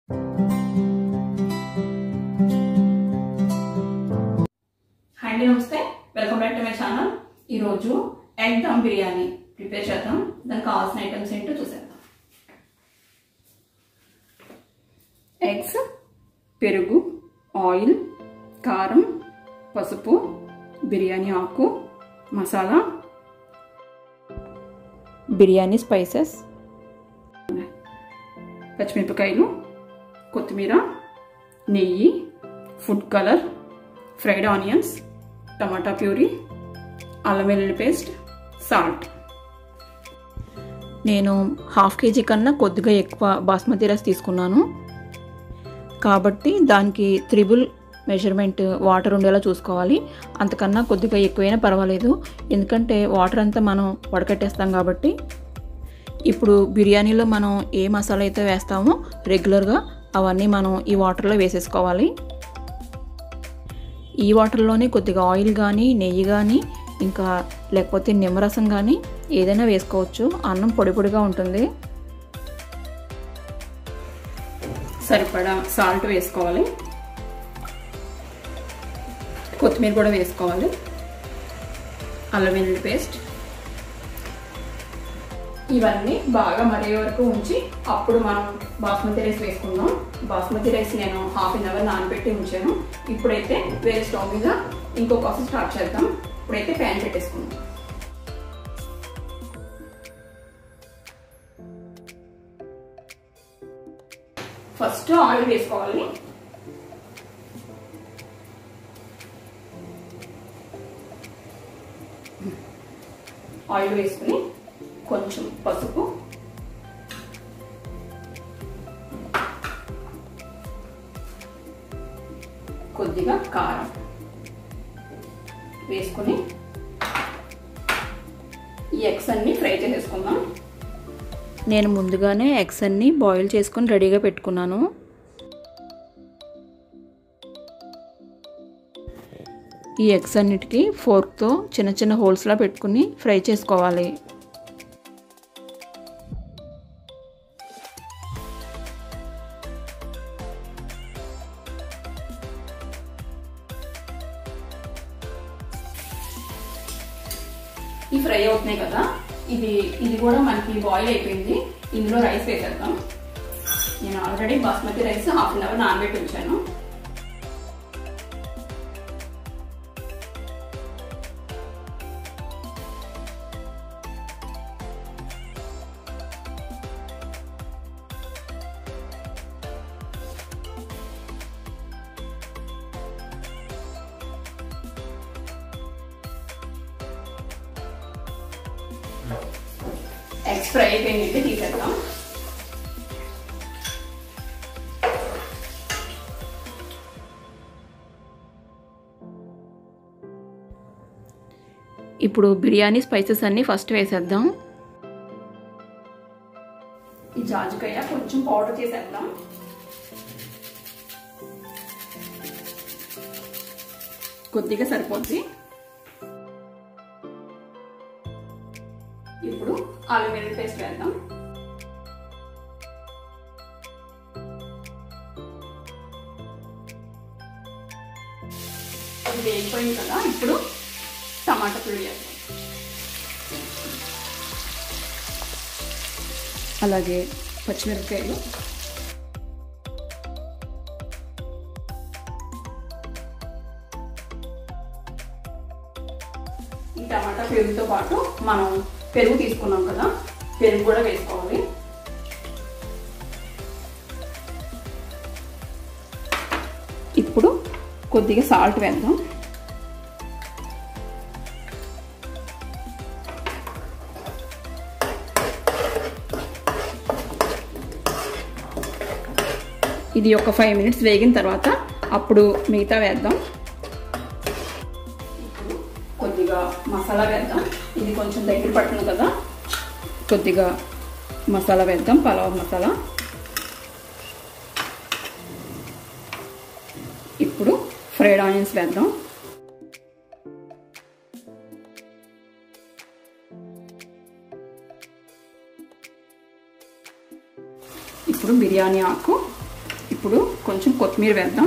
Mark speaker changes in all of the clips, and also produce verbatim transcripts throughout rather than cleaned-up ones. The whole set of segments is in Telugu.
Speaker 1: హాయ్ అండి, నమస్తే. Welcome back to my channel. ఈరోజు ఎగ్ దమ్ బిర్యానీ ప్రిపేర్ చేద్దాం. దానికి కావాల్సిన ఐటమ్స్ ఏంటో చూసేద్దాం. ఎగ్స్, పెరుగు, ఆయిల్, కారం, పసుపు, బిర్యానీ ఆకు, మసాలా, బిర్యానీ స్పైసెస్, పచ్చిమిరపకాయలు, కొత్తిమీర, నెయ్యి, food colour, fried onions, tomato puree, అల్లం వెల్లుల్లి పేస్ట్, సాల్ట్. నేను హాఫ్ కేజీ కన్నా కొద్దిగా ఎక్కువ బాస్మతి రైస్ తీసుకున్నాను కాబట్టి దానికి త్రిబుల్ మెజర్మెంట్ వాటర్ ఉండేలా చూసుకోవాలి. అంతకన్నా కొద్దిగా ఎక్కువైనా పర్వాలేదు, ఎందుకంటే వాటర్ అంతా మనం వడకట్టేస్తాం కాబట్టి. ఇప్పుడు బిర్యానీలో మనం ఏ మసాలా అయితే వేస్తామో రెగ్యులర్గా అవన్నీ మనం ఈ వాటర్లో వేసేసుకోవాలి. ఈ వాటర్లోనే కొద్దిగా ఆయిల్ కానీ నెయ్యి కానీ ఇంకా లేకపోతే నిమ్మరసం కానీ ఏదైనా వేసుకోవచ్చు. అన్నం పొడి పొడిగా ఉంటుంది. సరిపడా సాల్ట్ వేసుకోవాలి, కొత్తిమీర కూడా వేసుకోవాలి, అల్లం వెల్లుల్లి పేస్ట్. ఇవన్నీ బాగా మరిగే వరకు ఉంచి అప్పుడు మనం బాస్మతి రైస్ వేసుకుందాం. బాస్మతి రైస్ నేను హాఫ్ అన్ అవర్ నానబెట్టి ఉంచాను. ఇప్పుడైతే వేరే స్టవ్ మీద ఇంకో ప్రాసెస్ స్టార్ట్ చేద్దాం. ఇప్పుడైతే ప్యాన్ పెట్టేసుకుందాం. ఫస్ట్ ఆయిల్ వేసుకోవాలి. ఆయిల్ వేసుకుని కొంచెం పసుపు, కొద్దిగా కారం వేసుకుని ఈ ఎగ్స్ అన్ని ఫ్రై చేసేసుకుందాం. నేను ముందుగానే ఎగ్స్ అన్ని బాయిల్ చేసుకుని రెడీగా పెట్టుకున్నాను. ఈ ఎగ్స్ అన్నిటికీ ఫోర్క్తో చిన్న చిన్న హోల్స్లా పెట్టుకుని ఫ్రై చేసుకోవాలి. ఈ ఫ్రై అవుతున్నాయి కదా, ఇది ఇది కూడా మనకి బాయిల్ అయిపోయింది. ఇందులో రైస్ వేసేద్దాం. నేను already basmati rice half an hour నానబెట్టి ఉంచాను. ఎగ్స్ ఫ్రై అయిపోయింది, తీసేద్దాం. ఇప్పుడు బిర్యానీ స్పైసెస్ అన్ని ఫస్ట్ వేసేద్దాం. ఈ జాజికాయ కొంచెం పౌడర్ చేసేద్దాం. కొద్దిగా సరిపోద్ది. ఇప్పుడు అల్లం వెల్లుల్లి పేస్ట్ వేద్దాం. ఇది వేగిపోయింది కదా, ఇప్పుడు టమాటా ప్యూరీ వేద్దాం. అలాగే పచ్చిమిరపకాయలు, ఈ టమాటా ప్యూరీతో పాటు మనం పెరుగు తీసుకున్నాం కదా, పెరుగు కూడా వేసుకోవాలి. ఇప్పుడు కొద్దిగా సాల్ట్ వేద్దాం. ఇది ఒక ఫైవ్ మినిట్స్ వేగిన తర్వాత అప్పుడు మిగతా వేద్దాం. ఇప్పుడు కొద్దిగా మసాలా వేద్దాం. ఇది కొంచెం దగ్గర పడుతుంది కదా, కొద్దిగా మసాలా వేద్దాం, పలావ్ మసాలా. ఇప్పుడు ఫ్రైడ్ ఆనియన్స్ వేద్దాం.
Speaker 2: ఇప్పుడు బిర్యానీ ఆకు
Speaker 1: ఇప్పుడు కొంచెం కొత్తిమీర వేద్దాం.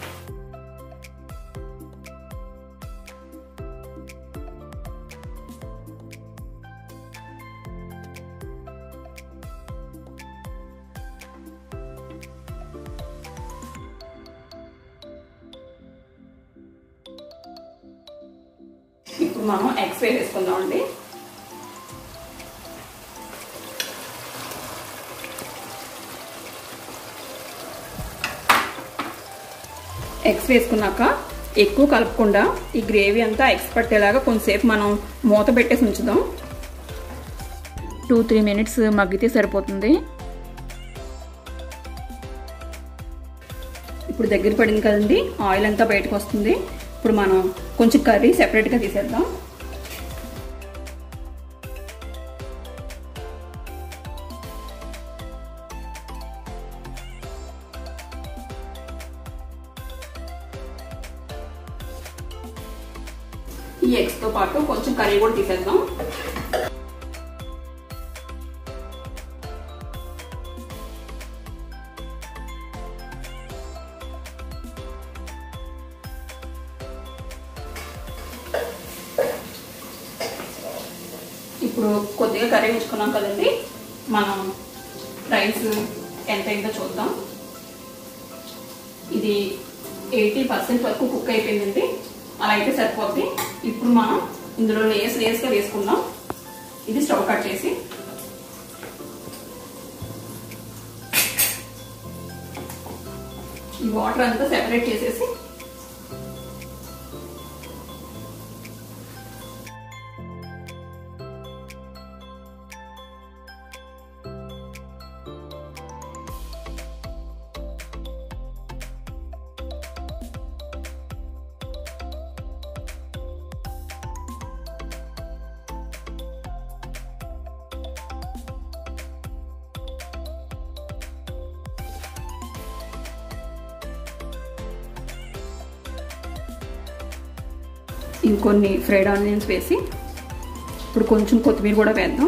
Speaker 1: ఇప్పుడు మనం ఎగ్స్ వేసేసుకుందాం అండి. ఎగ్స్ వేసుకున్నాక ఎక్కువ కలుపుకుండా ఈ గ్రేవీ అంతా ఎగ్స్ పట్టేలాగా కొంచెంసేపు మనం మూత పెట్టేసి ఉంచుదాం. టూ త్రీ మినిట్స్ మగ్గితే సరిపోతుంది. ఇప్పుడు దగ్గర పడింది కదండి, ఆయిల్ అంతా బయటకు వస్తుంది. ఇప్పుడు మనం కొంచెం కర్రీ సెపరేట్గా తీసేద్దాం. ఈ ఎగ్స్తో పాటు కొంచెం కర్రీ కూడా తీసేద్దాం. ఇప్పుడు కొద్దిగా కర్రీ ఉంచుకున్నాం కదండి, మనం రైస్ ఎంత అయిందో చూద్దాం. ఇది ఎయిటీ పర్సెంట్ వరకు కుక్ అయిపోయిందండి. అలా అయితే సరిపోద్ది. ఇప్పుడు మనం ఇందులో లేస్ లేస్గా వేసుకుందాం. ఇది స్టవ్ కట్ చేసి ఈ వాటర్ అంతా సెపరేట్ చేసేసి ఇంకొన్ని ఫ్రైడ్ ఆనియన్స్ వేసి ఇప్పుడు కొంచెం కొత్తిమీర కూడా వేద్దాం.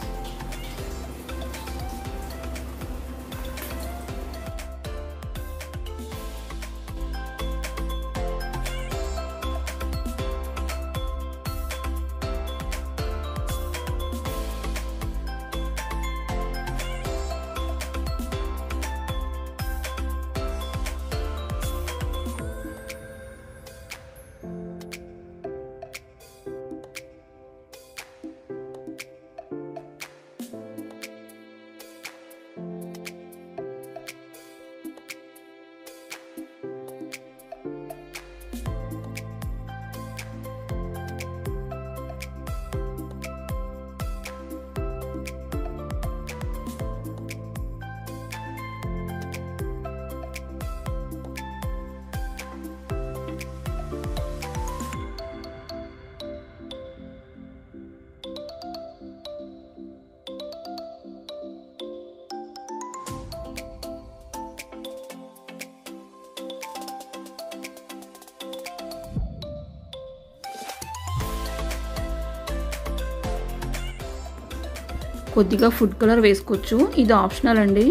Speaker 1: కొద్దిగా ఫుడ్ కలర్ వేసుకోవచ్చు, ఇది ఆప్షనల్ అండి.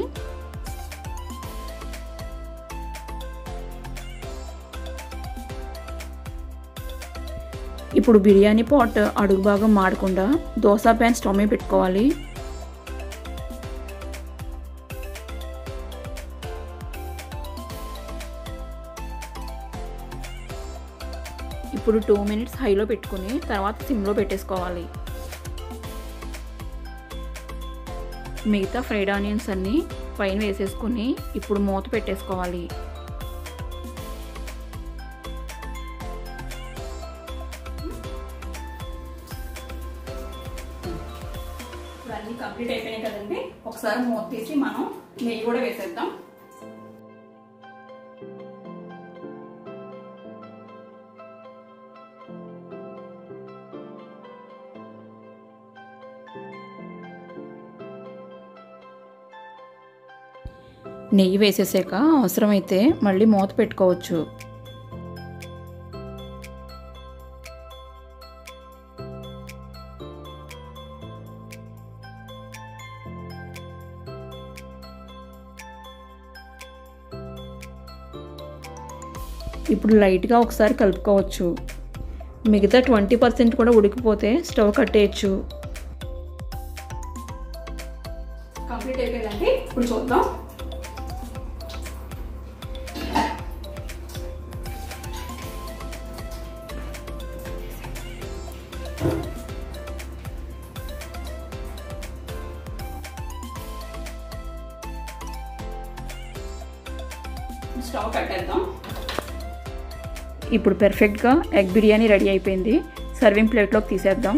Speaker 1: ఇప్పుడు బిర్యానీ పాట్ అడుగు భాగం మాడకుండా దోశ ప్యాన్ స్టవ్ మీద పెట్టుకోవాలి. ఇప్పుడు టూ మినిట్స్ హైలో పెట్టుకుని తర్వాత సిమ్లో పెట్టేసుకోవాలి. మిగతా ఫ్రైడ్ ఆనియన్స్ అన్నీ పైన వేసేసుకుని ఇప్పుడు మూత పెట్టేసుకోవాలి. ఇప్పుడు అన్నీ కంప్లీట్ అయిపోయినాయి కదండి, ఒకసారి మూత తీసి మనం నెయ్యి కూడా వేసేద్దాం. నెయ్యి వేసేసాక అవసరమైతే మళ్ళీ మూత పెట్టుకోవచ్చు. ఇప్పుడు లైట్గా ఒకసారి కలుపుకోవచ్చు. మిగతా ట్వంటీ పర్సెంట్ కూడా ఉడికిపోతే స్టవ్ కట్టేయచ్చు. కంప్లీట్ అయిపోయిందండి. ఇప్పుడు చూద్దాం. స్టవ్ కట్టేద్దాం. ఇప్పుడు పర్ఫెక్ట్గా ఎగ్ బిర్యానీ రెడీ అయిపోయింది. సర్వింగ్ ప్లేట్లోకి తీసేద్దాం.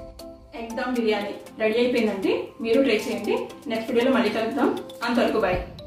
Speaker 1: ఎగ్ దమ్ బిర్యానీ రెడీ అయిపోయిందండి. మీరు ట్రై చేయండి. నెక్స్ట్ వీడియోలో మళ్ళీ కలుద్దాం. అంతవరకు బాయ్.